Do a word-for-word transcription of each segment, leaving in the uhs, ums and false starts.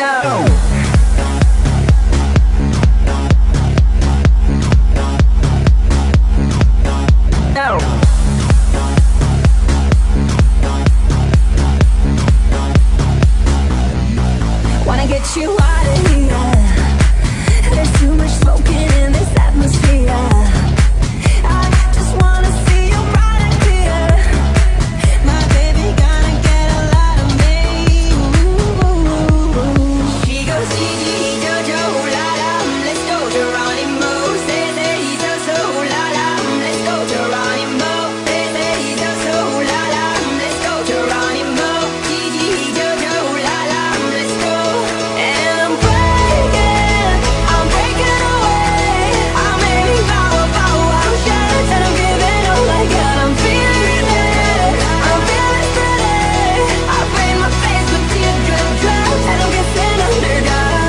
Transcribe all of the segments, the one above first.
go. Wanna get you out of here. There's too much smoking in this atmosphere. I just wanna see you right here. My baby gonna get a lot of me. Ooh. She goes Gigi, Jojo, la la, let's go Geronimo. Say say so so, la la, let's go Geronimo. Say say so so, la la, let's go Geronimo. Gigi, Jojo, la la, let's go. And I'm breaking, I'm breaking away. I'm aiming power, power, I'm shut and I'm giving all I got. I'm feeling it, I'm feeling steady. I paint my face with teardrop drops and I'm guessing under God.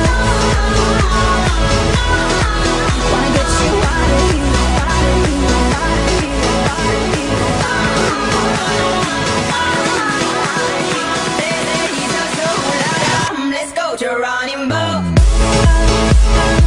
Wanna get you out of here, out of here, out of here, out of here, out of here. Let's go Geronimo.